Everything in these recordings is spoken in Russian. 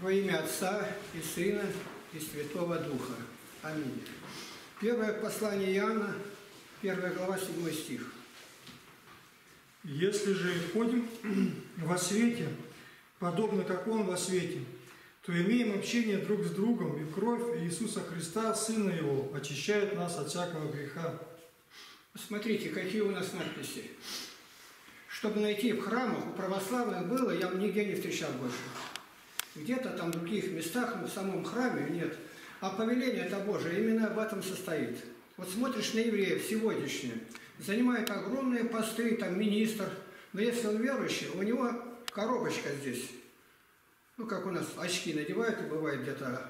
Во имя Отца и Сына и Святого Духа. Аминь. Первое послание Иоанна, 1 глава, 7 стих. Если же ходим во свете, подобно как Он во свете, то имеем общение друг с другом, и кровь Иисуса Христа, Сына Его, очищает нас от всякого греха. Смотрите, какие у нас надписи. Чтобы найти в храмах, у православных было, я нигде не встречал больше. Где-то там в других местах, но в самом храме нет. А повеление это Божие именно об этом состоит. Вот смотришь на евреев сегодняшние, занимает огромные посты, там министр, но если он верующий, у него коробочка здесь. Ну, как у нас очки надевают, и бывает где-то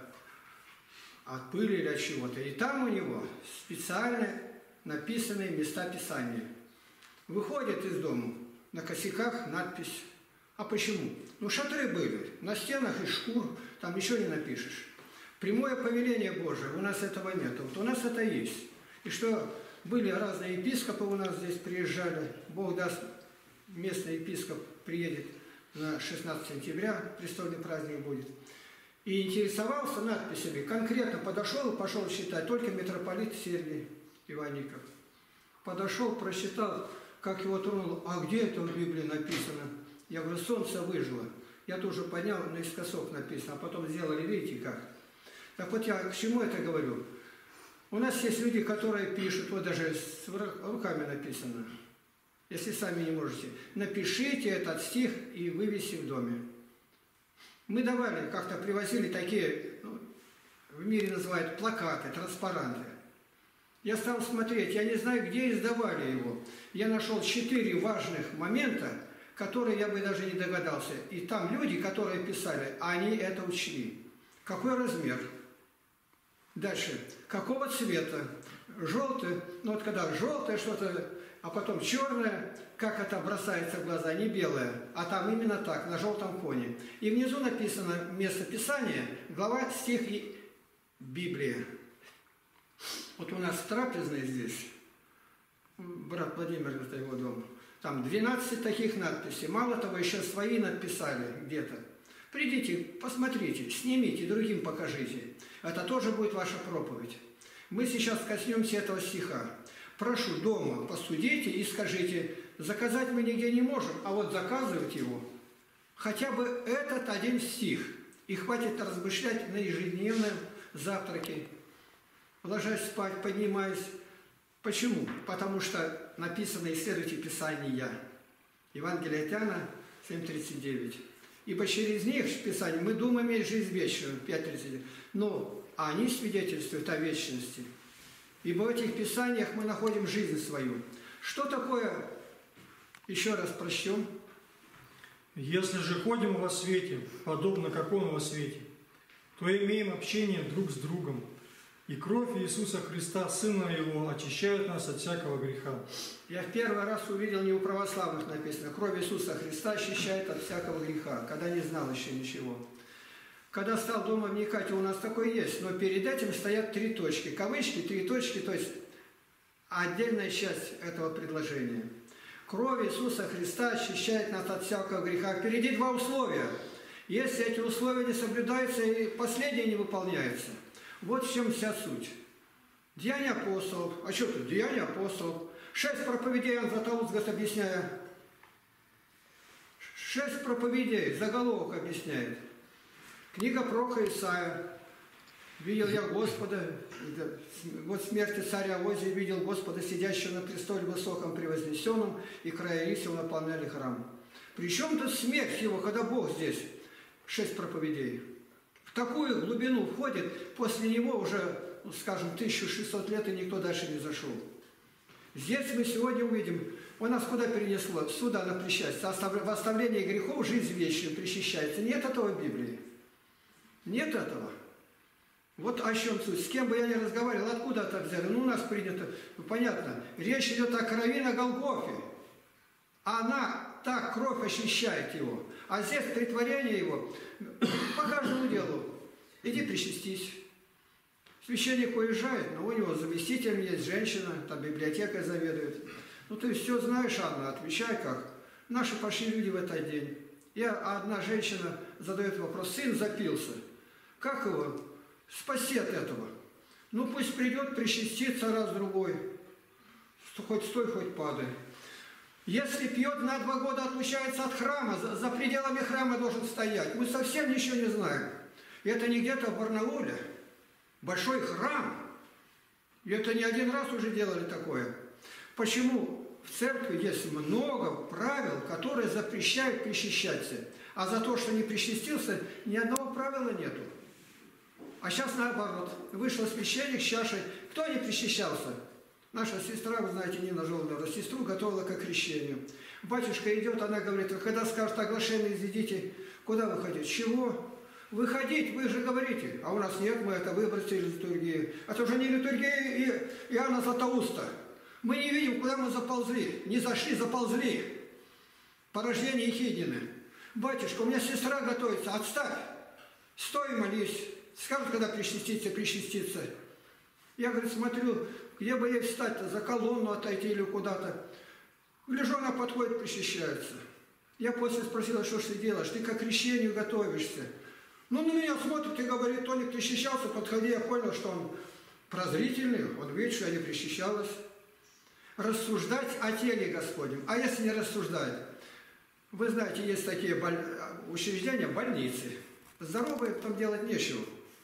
от пыли или от чего-то. И там у него специально написанные места Писания. Выходит из дома, на косяках надпись. А почему? Ну, шатры были, на стенах из шкур, там ничего не напишешь. Прямое повеление Божие, у нас этого нет. Вот у нас это есть. И что были разные епископы у нас здесь приезжали, Бог даст, местный епископ приедет на 16 сентября, престольный праздник будет. И интересовался надписями, конкретно подошел и пошел читать, только митрополит Сергий Иванников. Подошел, прочитал, как его тронул, а где это в Библии написано? Я говорю, солнце выжило. Я тоже поднял, наискосок написано, а потом сделали, видите как. Так вот я к чему это говорю? У нас есть люди, которые пишут, вот даже с руками написано. Если сами не можете, напишите этот стих и вывеси в доме. Мы давали, как-то привозили такие, ну, в мире называют плакаты, транспаранты. Я стал смотреть, я не знаю, где издавали его. Я нашел 4 важных момента, которые я бы даже не догадался. И там люди, которые писали, они это учли. Какой размер? Дальше. Какого цвета? Желтый. Ну вот когда желтое что-то, а потом черное, как это бросается в глаза, не белое, а там именно так, на желтом фоне. И внизу написано место Писания, глава, стих и Библия. Вот у нас трапезная здесь, брат Владимир, это его дом, там 12 таких надписей. Мало того, еще свои написали где-то. Придите, посмотрите, снимите, другим покажите. Это тоже будет ваша проповедь. Мы сейчас коснемся этого стиха. Прошу, дома посудите и скажите, заказать мы нигде не можем, а вот заказывать его. Хотя бы этот один стих. И хватит размышлять на ежедневном завтраке. Ложась спать, поднимаясь. Почему? Потому что написано «Исследуйте Писания». Евангелие от Иоанна 7:39. Ибо через них, в Писании, мы думаем иметь жизнь вечную, 5:39. Но они свидетельствуют о вечности. Ибо в этих Писаниях мы находим жизнь свою. Что такое, еще раз прочтем. Если же ходим во свете, подобно как Он во свете, то имеем общение друг с другом. И кровь Иисуса Христа, Сына Его, очищает нас от всякого греха. Я в первый раз увидел, не у православных написано, кровь Иисуса Христа очищает от всякого греха, когда не знал еще ничего. Когда стал дома вникать, у нас такое есть, но перед этим стоят 3 точки, кавычки, 3 точки, то есть отдельная часть этого предложения. Кровь Иисуса Христа очищает нас от всякого греха. Впереди 2 условия. Если эти условия не соблюдаются, и последнее не выполняется. Вот в чем вся суть. Деяния апостолов. А что тут? Деяния апостолов. 6 проповедей, он Златоуст объясняет. 6 проповедей, заголовок объясняет. Книга пророка Исаия. Видел я Господа, вот смерти царя Озия, видел Господа, сидящего на престоле высоком превознесенном, и края рисел наполняли храм. Причем тут смерть его, когда Бог здесь? 6 проповедей. В такую глубину входит, после него уже, ну, скажем, 1600 лет, и никто дальше не зашел. Здесь мы сегодня увидим, он нас куда перенесло? Сюда на причастие. В оставлении грехов жизнь вечная причащается. Нет этого в Библии. Нет этого. Вот о чем суть. С кем бы я ни разговаривал, откуда это взяли? Ну, у нас принято, ну, понятно, речь идет о крови на Голгофе. Она, так, кровь очищает его. А здесь претворение его по каждому делу. Иди причастись. Священник уезжает, но у него заместитель есть, женщина, там библиотекой заведует. Ну, ты все знаешь, Анна, отвечай как. Наши пошли люди в этот день. И одна женщина задает вопрос, сын запился. Как его спасти от этого? Ну пусть придет, причастится раз-другой. Хоть стой, хоть падай. Если пьет, на 2 года отлучается от храма, за пределами храма должен стоять. Мы совсем ничего не знаем. И это не где-то в Барнауле. Большой храм. И это не один раз уже делали такое. Почему в церкви есть много правил, которые запрещают причащаться? А за то, что не причастился, ни одного правила нету. А сейчас наоборот. Вышел священник с чашей. Кто не причащался? Наша сестра, вы знаете, Нина Жолнова, сестру готовила к крещению. Батюшка идет, она говорит, когда скажут оглашение, изведите, куда выходить? Чего? Выходить, вы же говорите. А у нас нет, мы это выбросили из литургии. Это уже не литургия Иоанна Златоуста. Мы не видим, куда мы заползли. Не зашли, заползли. Порождение Ехиднины. Батюшка, у меня сестра готовится, отставь. Стой, молись. Скажут, когда причаститься. Я, говорит, смотрю, где бы ей встать-то, за колонну отойти или куда-то. Гляжу, она подходит, причащается. Я после спросила, что ж ты делаешь? Ты к крещению готовишься. Ну, на меня смотрит и говорит, то не причащался, подходи. Я понял, что он прозрительный, он видит, что я не причащалась. Рассуждать о теле Господнем. А если не рассуждать? Вы знаете, есть такие учреждения, больницы. Здоровые там делать нечего.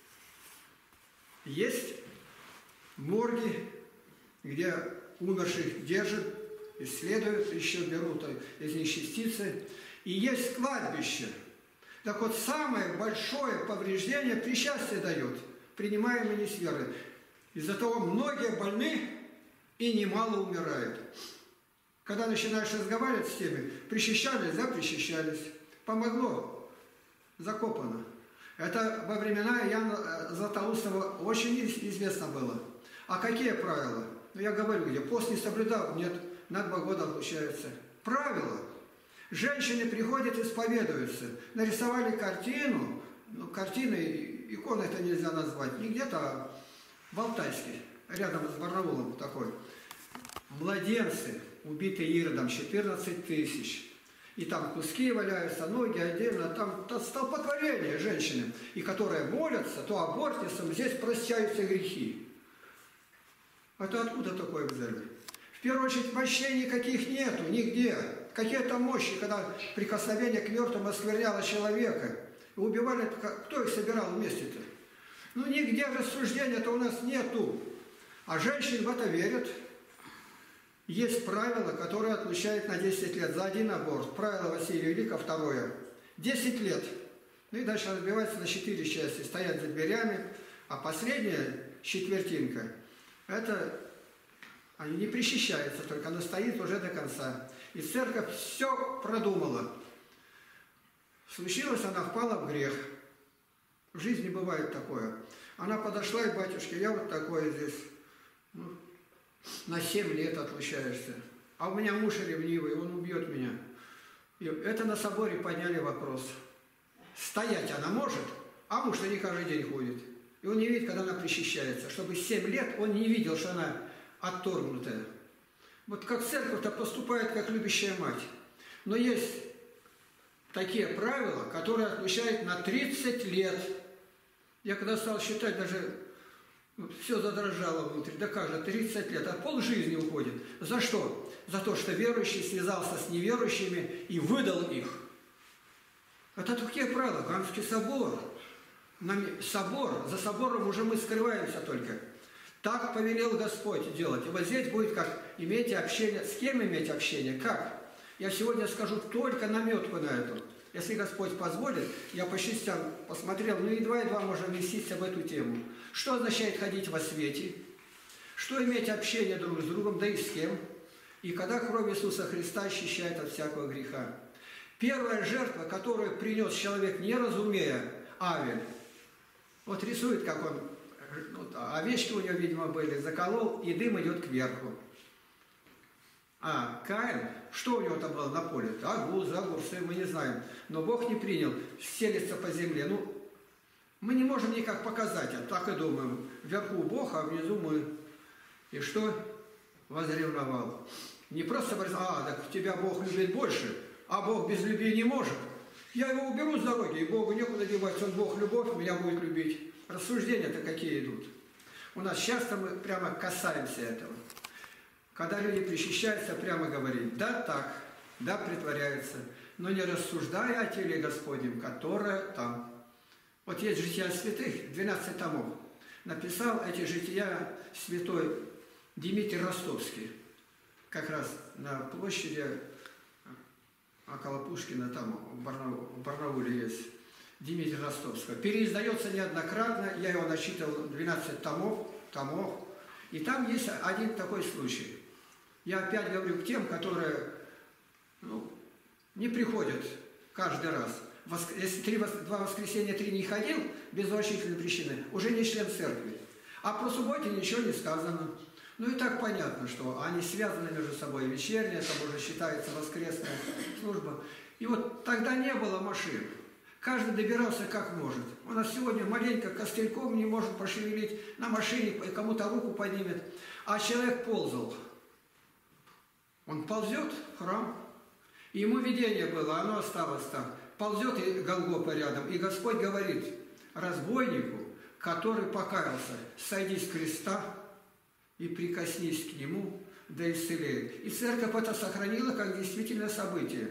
Есть морги, где умерших держат, исследуют, еще берут из них частицы. И есть кладбище. Так вот, самое большое повреждение причастие дает, принимаемое не с верой. Из-за того многие больны и немало умирают. Когда начинаешь разговаривать с теми, причащались, да, причащались. Помогло, закопано. Это во времена Иоанна Златоустова очень известно было. А какие правила? Ну, я говорю, где пост не соблюдал, нет, на 2 года отлучается. Правила. Женщины приходят, исповедуются. Нарисовали картину, ну, картины, иконы это нельзя назвать, не где-то, а в Алтайске, рядом с Барнаулом такой. Младенцы, убитые Иродом, 14 тысяч. И там куски валяются, ноги отдельно, там столпотворение женщины. И которые молятся, то абортисом, здесь прощаются грехи. Это откуда такое взяли? В первую очередь мощей никаких нету, нигде. Какие-то мощи, когда прикосновение к мертвому оскверняло человека. И убивали, кто их собирал вместе-то? Ну нигде рассуждения-то у нас нету. А женщины в это верят. Есть правило, которое отлучает на 10 лет за один аборт. Правило Василия Великого, 2. 10 лет. Ну и дальше разбивается на 4 части. Стоят за дверями. А последняя четвертинка, это они не причащаются, только она стоит уже до конца. И церковь все продумала. Случилось, она впала в грех. В жизни бывает такое. Она подошла к батюшке, я вот такое здесь. Ну, на 7 лет отлучаешься. А у меня муж ревнивый, он убьет меня. И это на соборе подняли вопрос. Стоять она может, а муж-то не каждый день ходит. И он не видит, когда она причащается. Чтобы 7 лет он не видел, что она отторгнутая. Вот как церковь-то поступает, как любящая мать. Но есть такие правила, которые отлучают на 30 лет. Я когда стал считать, даже все задрожало внутри. Да как же, 30 лет, а полжизни уходит. За что? За то, что верующий связался с неверующими и выдал их. Это такие правила. Ганский собор. Собор. За собором уже мы скрываемся только. Так повелел Господь делать. И вот здесь будет как иметь общение. С кем иметь общение? Как? Я сегодня скажу только наметку на это. Если Господь позволит, я по частям посмотрел, ну едва-едва можно вместиться в эту тему. Что означает ходить во свете? Что иметь общение друг с другом, да и с кем? И когда кровь Иисуса Христа очищает от всякого греха. Первая жертва, которую принес человек, не разумея, Авель. Вот рисует, как он, вот, овечки у него, видимо, были, заколол, и дым идет кверху. А Каин, что у него там было на поле? Арбуз, огурцы, мы не знаем. Но Бог не принял, селится по земле. Ну, мы не можем никак показать, а так и думаем. Вверху Бог, а внизу мы. И что? Возревновал. Не просто говорит, так тебя Бог любит больше, а Бог без любви не может. Я его уберу с дороги, и Богу некуда деваться, он Бог любовь, меня будет любить. Рассуждения-то какие идут. У нас часто мы прямо касаемся этого. Когда люди причащаются, прямо говорим, да так, да притворяются, но не рассуждая о теле Господнем, которое там. Вот есть жития святых, 12 томов. Написал эти жития святой Дмитрий Ростовский. Как раз на площади около Пушкина, там в Барнауле есть Дмитрий Ростовского. Переиздается неоднократно, я его насчитал 12 томов, и там есть один такой случай. Я опять говорю к тем, которые не приходят каждый раз. Если 2 воскресенья 3 не ходил, без уважительной причины, уже не член церкви. А про субботе ничего не сказано. Ну и так понятно, что они связаны между собой. Вечерняя, там уже считается воскресная служба. И вот тогда не было машин. Каждый добирался как может. У нас сегодня маленько костыльком не может пошевелить на машине, и кому-то руку поднимет. А человек ползал. Он ползет в храм. И ему видение было, оно осталось там. Ползет и Голгофа рядом. И Господь говорит разбойнику, который покаялся, сойди с креста и прикоснись к нему, да исцелеет. И церковь это сохранила как действительное событие.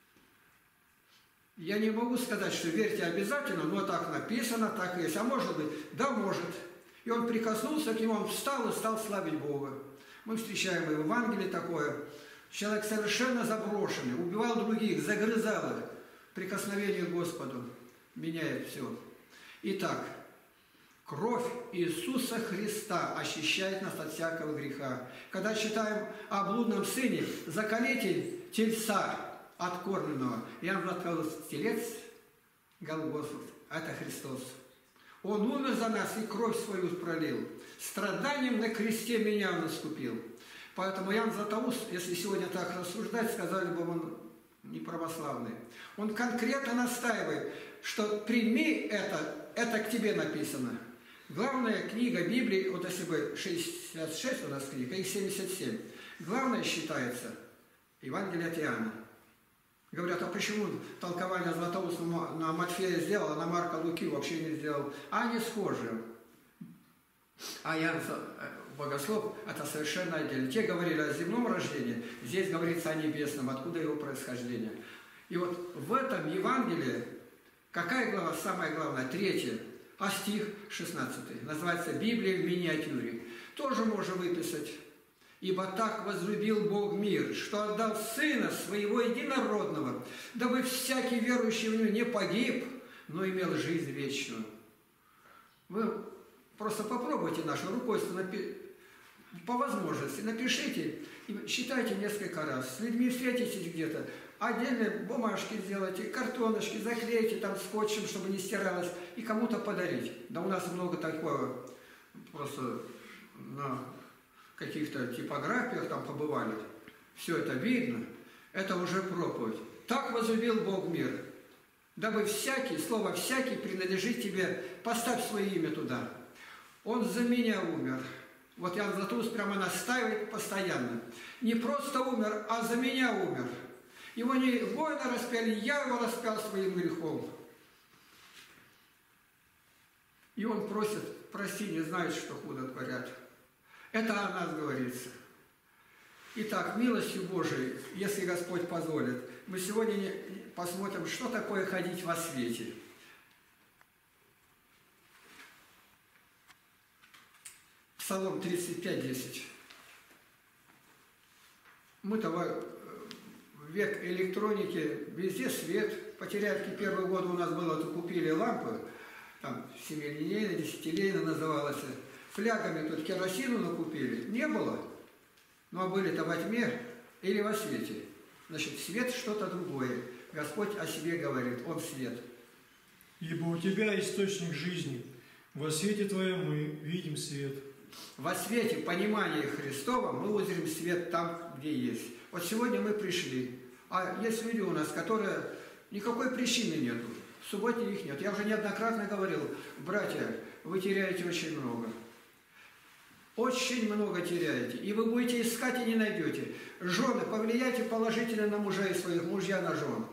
Я не могу сказать, что верьте обязательно, но так написано, так и есть. А может быть? Да, может. И он прикоснулся к нему, он встал и стал славить Бога. Мы встречаем и в Евангелии такое. Человек совершенно заброшенный, убивал других, загрызал их. Прикосновение к Господу меняет все. Итак, кровь Иисуса Христа очищает нас от всякого греха. Когда читаем о блудном сыне, заколите тельца откормленного. Иоанн Златоуст, телец Голгофов, это Христос. Он умер за нас и кровь свою пролил. Страданием на кресте меня он искупил. Поэтому Иоанн Златоуст, если сегодня так рассуждать, сказали бы, он не православный. Он конкретно настаивает, что прими это к тебе написано. Главная книга Библии, вот если бы 66 у нас книг, а их 77. Главное считается Евангелие от Иоанна. Говорят, а почему толкование Златоуста на Матфея сделал, а на Марка Луки вообще не сделал? А они схожи. А Иоанн Богослов – это совершенно отдельно. Те говорили о земном рождении, здесь говорится о небесном, откуда его происхождение. И вот в этом Евангелии, какая глава самая главная? 3, а стих 16. Называется «Библия в миниатюре». Тоже можно выписать. «Ибо так возлюбил Бог мир, что отдал Сына Своего Единородного, дабы всякий верующий в Него не погиб, но имел жизнь вечную». Вы просто попробуйте нашу руководство, по возможности напишите и читайте несколько раз. С людьми встретитесь где-то, отдельные бумажки сделайте, картоночки заклейте там скотчем, чтобы не стиралось, и кому-то подарить. Да у нас много такого, просто на каких-то типографиях там побывали. Все это видно, это уже проповедь. Так возлюбил Бог мир, дабы всякий, слово «всякий» принадлежит тебе, поставь свое имя туда. Он за меня умер. Вот Иоанн Златоуст прямо настаивает постоянно. Не просто умер, а за меня умер. Его не воины распяли, я его распял своим грехом. И он просит, прости, не знают, что худо творят. Это о нас говорится. Итак, милостью Божией, если Господь позволит, мы сегодня посмотрим, что такое ходить во свете. Псалом 35:10. Мы-то в век электроники, везде свет. По Терябке первый год у нас было, то купили лампы, там 7-линейная, 10-линейная называлась. Флягами тут керосину накупили. Не было. Ну а были-то во тьме или во свете. Значит, свет что-то другое. Господь о себе говорит, Он свет. Ибо у Тебя источник жизни. Во свете Твоем мы видим свет. Во свете понимания Христова мы узрим свет там, где есть. Вот сегодня мы пришли. А есть люди у нас, которые никакой причины нету. В субботе их нет. Я уже неоднократно говорил, братья, вы теряете очень много. Очень много теряете. И вы будете искать и не найдете. Жены, повлияйте положительно на мужей своих, мужья на жен.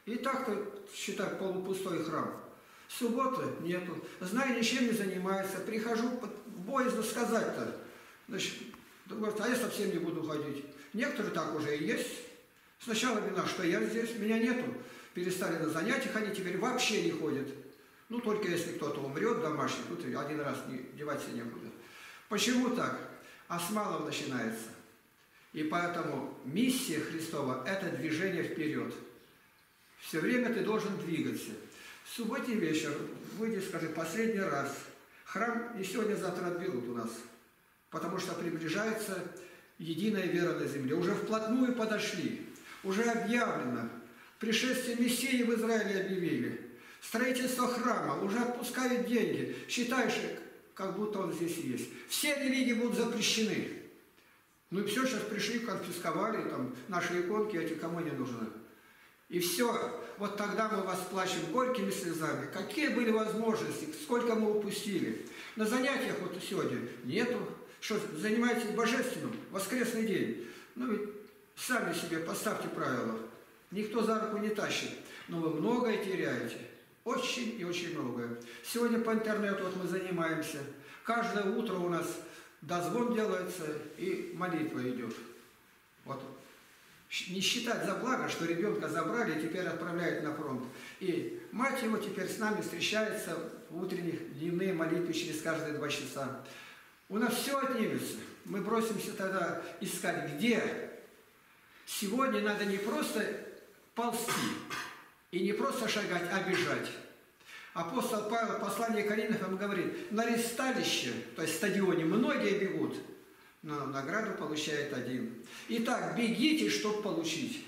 И так-то, считай, полупустой храм. Субботы нету. Знаю, ничем не занимается. Прихожу, боязно сказать-то. Значит, говорит, а я совсем не буду ходить. Некоторые так уже и есть. Сначала вина, что я здесь, меня нету. Перестали на занятия ходить, теперь вообще не ходят. Ну, только если кто-то умрет домашний, тут один раз деваться некуда. Почему так? А с малого начинается. И поэтому миссия Христова – это движение вперед. Все время ты должен двигаться. В субботний вечер выйди, скажи, последний раз. Храм не сегодня-завтра отберут у нас, потому что приближается единая вера на земле. Уже вплотную подошли, уже объявлено. Пришествие Мессии в Израиле объявили. Строительство храма, уже отпускают деньги. Считаешь, как будто он здесь есть. Все религии будут запрещены. Ну и все, сейчас пришли, конфисковали, там, наши иконки, эти кому не нужны. И все, вот тогда мы вас плачем горькими слезами. Какие были возможности, сколько мы упустили. На занятиях вот сегодня нету. Что, занимаетесь божественным, воскресный день. Ну ведь сами себе поставьте правила. Никто за руку не тащит. Но вы многое теряете. Очень и очень многое. Сегодня по интернету вот мы занимаемся. Каждое утро у нас дозвон делается и молитва идет. Вот. Не считать за благо, что ребенка забрали и теперь отправляют на фронт. И мать его теперь с нами встречается в утренних дневные молитвы через каждые 2 часа. У нас все отнимется. Мы бросимся тогда искать, где. Сегодня надо не просто ползти и не просто шагать, а бежать. Апостол Павел в послании к Коринфянам говорит, на ристалище, то есть стадионе, многие бегут, но награду получает один. Итак, бегите, чтобы получить.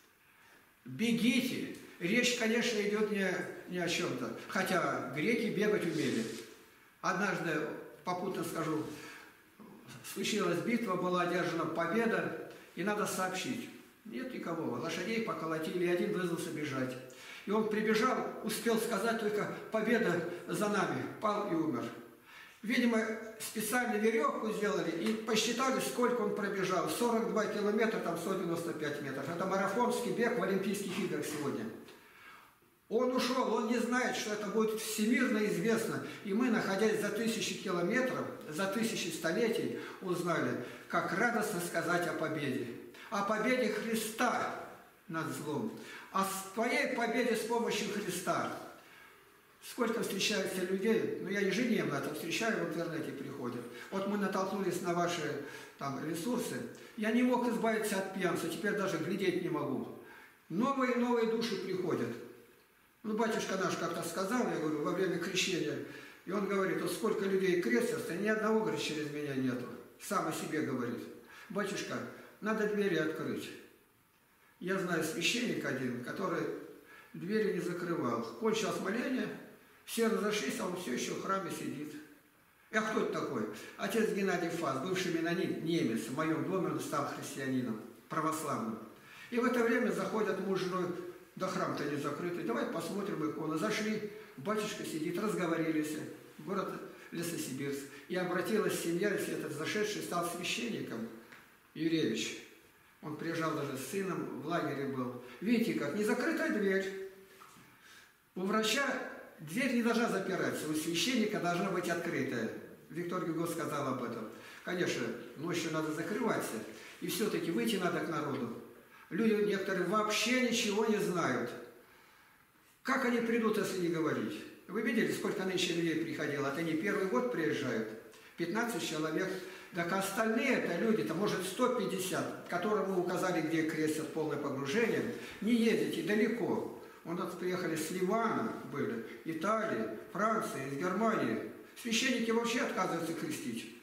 Бегите. Речь, конечно, идет не о чем-то. Хотя греки бегать умели. Однажды, попутно скажу, случилась битва, была одержана победа, и надо сообщить. Нет никого. Лошадей поколотили, и один вызвался бежать. И он прибежал, успел сказать только «победа за нами», пал и умер. Видимо, специально веревку сделали и посчитали, сколько он пробежал. 42 километра, там 195 метров. Это марафонский бег в Олимпийских играх сегодня. Он ушел, он не знает, что это будет всемирно известно. И мы, находясь за 1000 километров, за 1000 столетий, узнали, как радостно сказать о победе. О победе Христа над злом. О твоей победе с помощью Христа. Сколько встречается людей, ну я ежедневно это встречаю, в интернете приходят. Вот мы натолкнулись на ваши там ресурсы. Я не мог избавиться от пьянства, теперь даже глядеть не могу. Новые и новые души приходят. Ну, батюшка наш как-то сказал, я говорю, во время крещения, и он говорит, вот сколько людей крестятся, ни одного, говорит, через меня нету. Сам о себе говорит. Батюшка, надо двери открыть. Я знаю священника один, который двери не закрывал. Кончилось моление, все разошлись, а он все еще в храме сидит. А кто это такой? Отец Геннадий Фас, бывший менонит, немец, в моем доме он стал христианином, православным. И в это время заходят муж с женой, да храм-то не закрытый, давай посмотрим икону. Зашли, батюшка сидит, разговорились, город Лесосибирск. И обратилась семья, если этот зашедший стал священником, Юревич. Он приезжал даже с сыном, в лагере был. Видите как, не закрытая дверь. У врача дверь не должна запираться, у священника должна быть открытая. Виктор Гюго сказал об этом. Конечно, ночью надо закрываться, и все-таки выйти надо к народу. Люди некоторые вообще ничего не знают. Как они придут, если не говорить? Вы видели, сколько нынче людей приходило? Это не первый год приезжают. 15 человек. Так остальные это люди-то, может, 150, которым мы указали, где крестят полное погружение. Не ездите далеко. У нас приехали с Ливана, были, Италии, Франции, из Германии. Священники вообще отказываются крестить.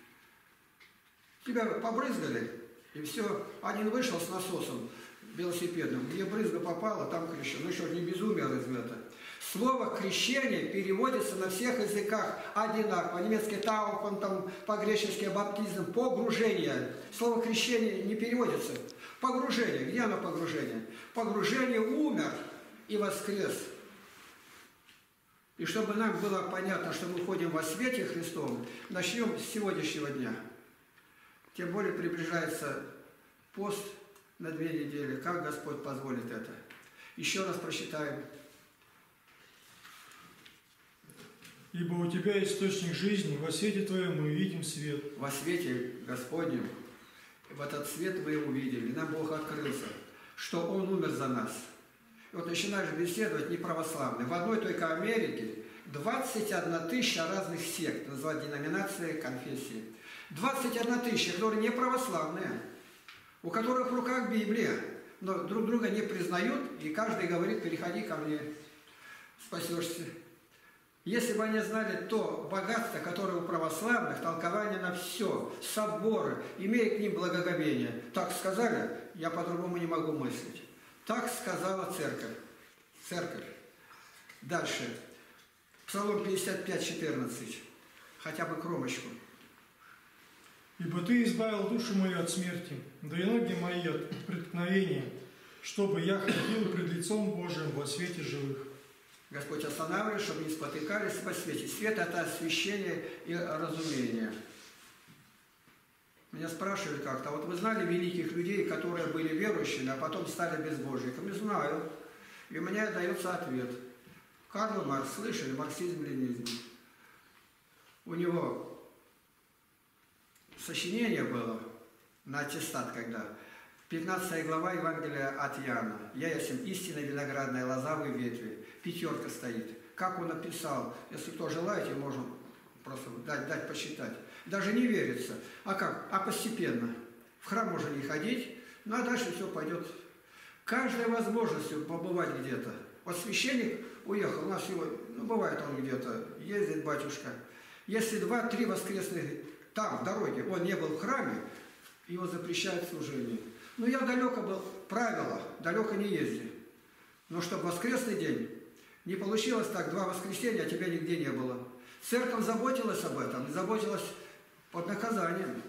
Тебя побрызгали, и все. Один вышел с насосом велосипедным, где брызга попала, там крещен. Ну что, не безумие разве это? Слово «крещение» переводится на всех языках одинаково. По-немецки «тауфен», там, по-гречески «баптизм», «погружение». Слово «крещение» не переводится. Погружение. Где оно погружение? Погружение умер и воскрес. И чтобы нам было понятно, что мы ходим во свете Христовом, начнем с сегодняшнего дня. Тем более приближается пост на 2 недели. Как Господь позволит это? Еще раз прочитаем. Ибо у Тебя источник жизни, во свете Твоем мы видим свет. Во свете Господнем, в этот свет мы увидели, нам Бог открылся, что Он умер за нас. И вот начинаешь беседовать неправославные. В одной только Америке 21 тысяча разных сект, называют деноминации, конфессии. 21 тысяча, которые не православные, у которых в руках Библия, но друг друга не признают, и каждый говорит: переходи ко мне, спасешься. Если бы они знали то богатство, которое у православных, толкование на все, соборы, имея к ним благоговение. Так сказали, я по-другому не могу мыслить. Так сказала церковь. Церковь. Дальше. Псалом 55, 14. Хотя бы кромочку. Ибо Ты избавил душу мою от смерти, да и ноги мои от преткновения, чтобы я ходил пред лицом Божиим во свете живых. Господь останавливает, чтобы не спотыкались во свете. Свет – это освящение и разумение. Меня спрашивали как-то: вот вы знали великих людей, которые были верующими, а потом стали безбожниками? Знаю. И у меня дается ответ. Карл Маркс, слышали, марксизм-ленинизм. У него сочинение было на аттестат, когда 15 глава Евангелия от Иоанна. «Я есть истинная виноградная лоза в ветви». 5 стоит. Как он написал? Если кто желаете, можем просто дать почитать. Даже не верится. А как? А постепенно. В храм можно не ходить, ну а дальше все пойдет. Каждая возможность побывать где-то. Вот священник уехал, у нас его, ну бывает он где-то, ездит батюшка. Если 2-3 воскресных там, в дороге, он не был в храме, его запрещают служение. Ну я далеко был, правило, далеко не езди. Но чтобы воскресный день не получилось так, 2 воскресенья, а тебя нигде не было. Церковь заботилась об этом, заботилась под наказанием.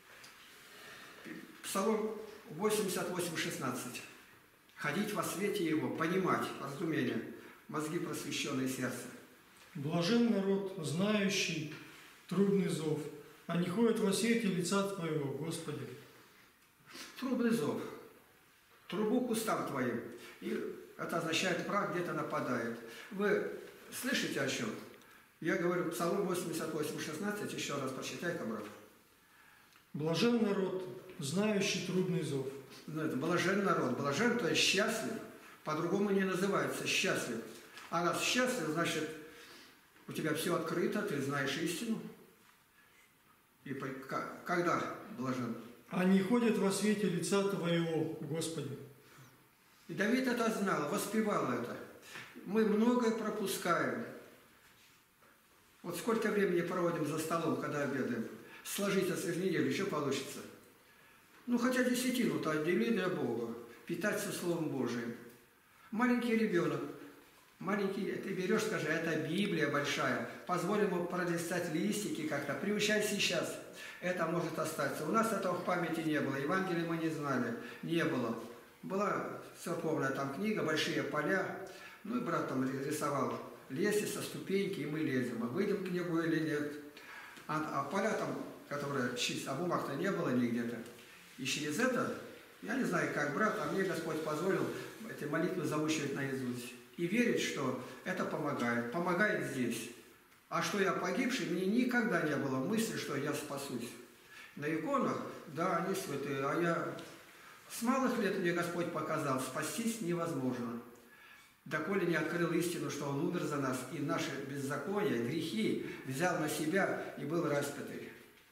Псалом 88:16. Ходить во свете Его, понимать, разумение, мозги просвещенные сердце. Блажен народ, знающий трудный зов, они ходят во свете лица Твоего, Господи. Трудный зов. Трубу к устам Твоим. И это означает, враг где-то нападает. Вы слышите о чем? Я говорю, Псалом 88:16, еще раз прочитай-ка, брат. Блажен народ, знающий трудный зов. Ну, это блажен народ. Блажен, то есть счастлив. По-другому не называется счастлив. А раз счастлив, значит, у тебя все открыто, ты знаешь истину. И когда блажен? Они ходят во свете лица Твоего, Господи. И Давид это знал, воспевал это. Мы многое пропускаем. Вот сколько времени проводим за столом, когда обедаем. Сложить это в неделю, еще получится. Ну, хотя десятину-то отдели для Бога. Питаться Словом Божиим. Маленький ребенок. Маленький, ты берешь, скажи, это Библия большая. Позволь ему пролистать листики как-то. Приучай сейчас. Это может остаться. У нас этого в памяти не было. Евангелия мы не знали. Не было. Была церковная там книга, большие поля. Ну и брат там рисовал лестница, ступеньки, и мы лезем. А выйдем к небу или нет. А поля там, которые чисто, а бумаг-то не было нигде-то. И через это, я не знаю, как брат, а мне Господь позволил эти молитвы заучивать наизусть. И верить, что это помогает. Помогает здесь. А что я погибший, мне никогда не было мысли, что я спасусь. На иконах, да, они святые, а я... С малых лет мне Господь показал, спастись невозможно. Доколе не открыл истину, что Он умер за нас, и наши беззакония, грехи взял на себя и был распятый.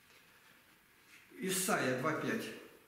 Исайя 2:5.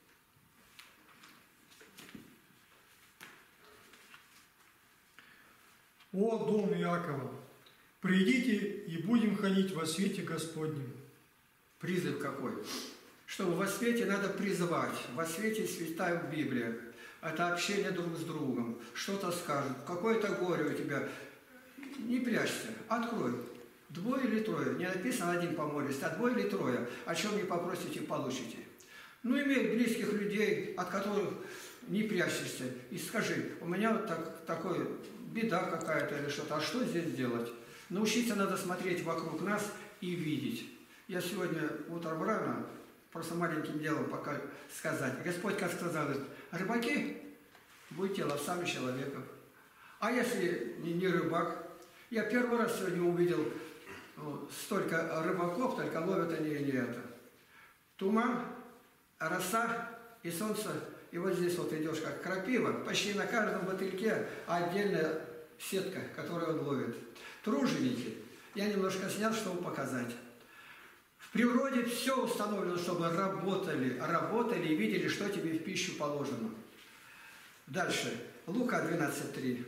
О, дом Иакова, придите и будем ходить во свете Господнем. Призыв какой? Чтобы во свете надо призывать. Во свете святая Библия. Это общение друг с другом. Что-то скажут. Какое-то горе у тебя. Не прячься. Открой. 2 или 3. Не написано 1 помолись, а 2 или 3. О чем не попросите, получите. Ну, имей близких людей, от которых не прячешься. И скажи, у меня вот такой беда какая-то или что-то. А что здесь делать? Научиться надо смотреть вокруг нас и видеть. Я сегодня утром рано, просто маленьким делом пока сказать. Господь как сказал, рыбаки, будьте ловцами человеков. А если не рыбак? Я первый раз сегодня увидел столько рыбаков, только ловят они не это. Туман, роса и солнце. И вот здесь вот идешь как крапива, почти на каждом мотыльке отдельная сетка, которую он ловит. Труженики. Я немножко снял, чтобы показать. В природе все установлено, чтобы работали и видели, что тебе в пищу положено. Дальше. Лука 12:3.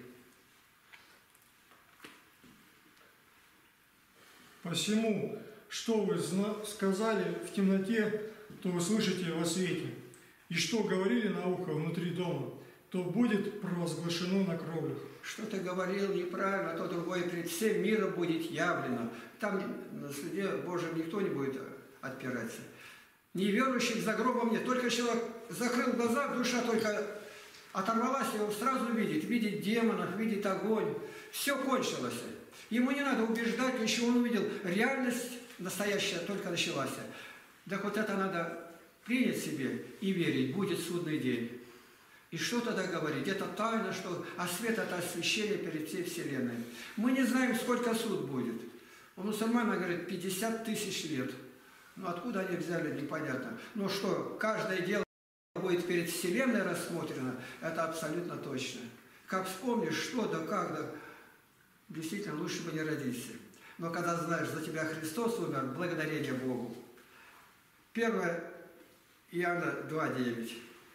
Посему, что вы сказали в темноте, то вы слышите во свете. И что говорили на ухо внутри дома, то будет провозглашено на кровлях. Что ты говорил неправильно, то другое пред всем миром будет явлено. Там на суде Божьем никто не будет отпираться. Неверующих за гробом нет. Только человек закрыл глаза, душа только оторвалась, и он сразу видит демонов, видит огонь. Все кончилось. Ему не надо убеждать, ничего, он увидел. Реальность настоящая только началась. Так вот это надо принять себе и верить, будет судный день. И что тогда говорить? Это тайна, что... А свет – это освящение перед всей Вселенной. Мы не знаем, сколько суд будет. У мусульман, говорит, 50 000 лет. Ну, откуда они взяли, непонятно. Но что, каждое дело будет перед Вселенной рассмотрено, это абсолютно точно. Как вспомнишь, что да как да, действительно, лучше бы не родиться. Но когда знаешь, за тебя Христос умер, благодарение Богу. 1 Иоанна 2:9.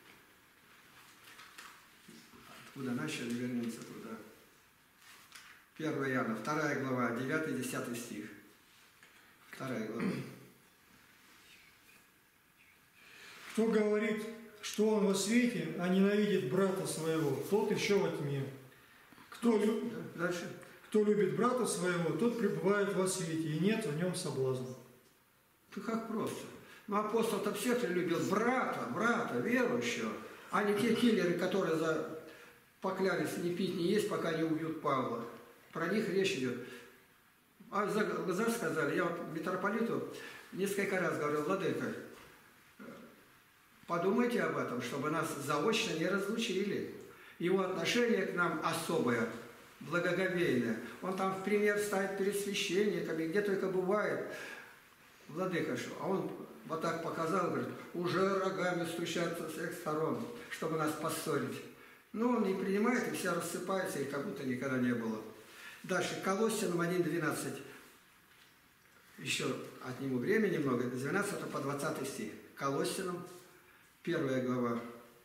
Откуда начали, вернемся туда. 1 Иоанна, 2 глава, 9-10 стих. 2 глава. Кто говорит, что он во свете, а ненавидит брата своего, тот еще во тьме. Дальше. Кто любит брата своего, тот пребывает во свете, и нет в нем соблазна. Ты как просто. Ну, апостол-то всех любил брата, верующего, а не те киллеры, которые поклялись не пить, не есть, пока не убьют Павла. Про них речь идет. А за глаза сказали, я вот митрополиту несколько раз говорил, владыка, подумайте об этом, чтобы нас заочно не разлучили. Его отношение к нам особое, благоговейное. Он там в пример ставит перед священниками, где только бывает. Владыка, что? А он вот так показал, говорит, уже рогами стучатся с всех сторон, чтобы нас поссорить. Но он не принимает, и все рассыпается, и как будто никогда не было. Дальше, Колоссянам 1:12. Еще отниму время немного, с 12 по 20 стих. Колоссянам, 1 глава.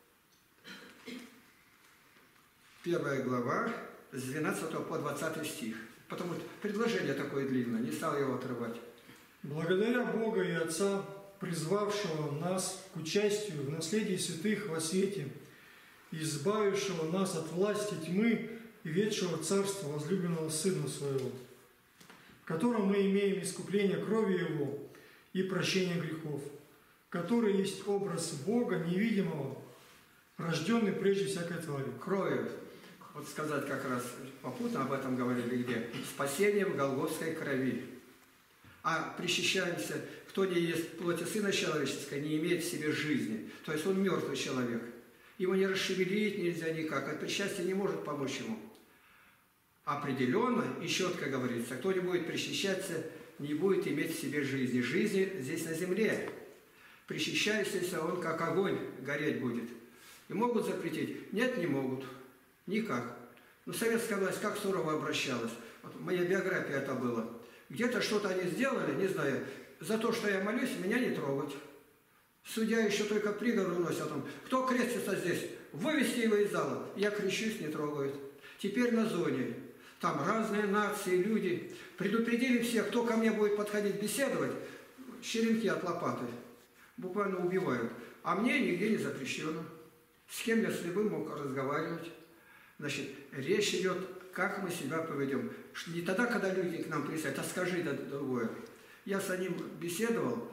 1 глава, с 12 по 20 стих. Потому что предложение такое длинное, не стал его отрывать. Благодаря Бога и Отца, призвавшего нас к участию в наследии святых во свете, избавившего нас от власти тьмы и ведшего царства возлюбленного Сына Своего, в котором мы имеем искупление крови Его и прощение грехов, который есть образ Бога невидимого, рожденный прежде всякой твари. Кровью, вот сказать как раз попутно об этом говорили где? Спасение в Голгофской крови. А причащаемся, кто не ест плоти Сына Человеческого, не имеет в себе жизни. То есть он мертвый человек. Его не расшевелить нельзя никак, а причастие не может помочь ему. Определенно и четко говорится, кто не будет причащаться, не будет иметь в себе жизни. Жизни здесь на земле. Причащающийся, он как огонь гореть будет. И могут запретить? Нет, не могут. Никак. Но советская власть как сурово обращалась. Вот моя биография это было. Где-то что-то они сделали, не знаю, за то, что я молюсь, меня не трогать. Судья еще только приговор выносит о том, кто крестится здесь, вывести его из зала. Я крещусь, не трогают. Теперь на зоне. Там разные нации, люди. Предупредили всех, кто ко мне будет подходить беседовать, черенки от лопаты. Буквально убивают. А мне нигде не запрещено. С кем я с любым мог разговаривать. Значит, речь идет, как мы себя поведем. Не тогда, когда люди к нам присядут, а скажи да другое. Я с ним беседовал,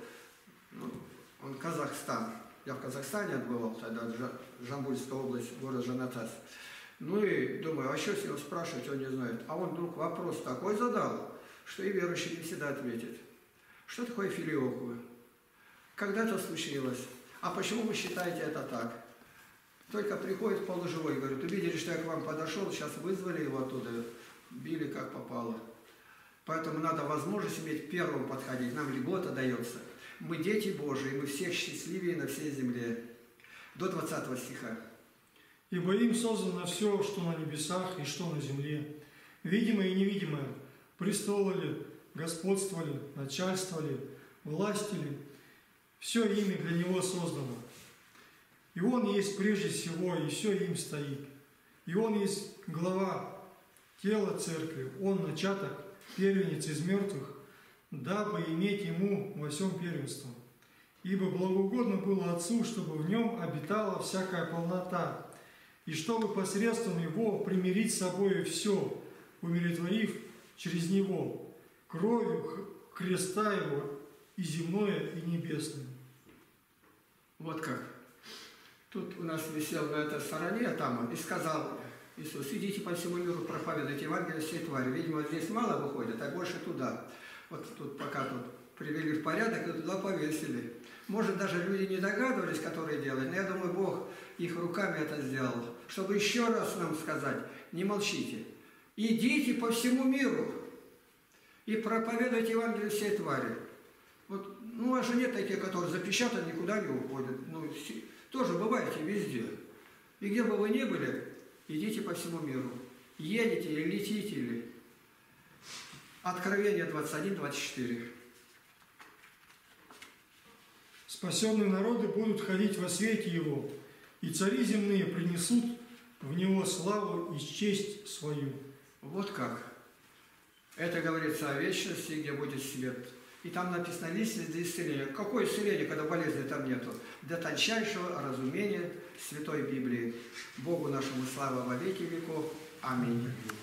он Казахстан. Я в Казахстане отбывал, тогда Жамбульская область, город Жанатас. Ну и думаю, а что с него спрашивать, он не знает. А он вдруг вопрос такой задал, что и верующий не всегда ответит. Что такое филиокула? Когда это случилось? А почему вы считаете это так? Только приходит полуживой, говорит, увидели, что я к вам подошел, сейчас вызвали его оттуда, били как попало. Поэтому надо возможность иметь первым подходить, нам льгота дается. Мы дети Божии, мы всех счастливее на всей земле. До 20 стиха. Ибо им создано все, что на небесах и что на земле, видимое и невидимое, престолы ли, господство ли, начальство ли, власти ли, все ими для Него создано. И Он есть прежде всего, и все им стоит. И Он есть глава тела церкви, Он начаток, первенец из мертвых, дабы иметь Ему во всем первенство. Ибо благоугодно было Отцу, чтобы в Нем обитала всякая полнота, и чтобы посредством Его примирить с собой все, умиротворив через Него кровью креста Его и земное, и небесное. Вот как. Тут у нас висел на этой стороне, там, и сказал Иисус, идите по всему миру, проповедуйте Евангелие всей твари. Видимо, здесь мало выходит, а больше туда. Вот тут пока тут привели в порядок, и туда повесили. Может, даже люди не догадывались, которые делают, но я думаю, Бог их руками это сделал. Чтобы еще раз нам сказать, не молчите. Идите по всему миру и проповедуйте Евангелие всей твари. Вот, ну, у вас же нет таких, которые запечатаны, никуда не уходят. Ну, тоже бываете везде. И где бы вы ни были, идите по всему миру. Едете или летите, или... Откровение 21-24. Спасенные народы будут ходить во свете Его, и цари земные принесут в Него славу и честь свою. Вот как. Это говорится о вечности, где будет свет. И там написано лист для исцеления. Какое исцеление, когда болезни там нету? До тончайшего разумения Святой Библии. Богу нашему слава во веки веков. Аминь.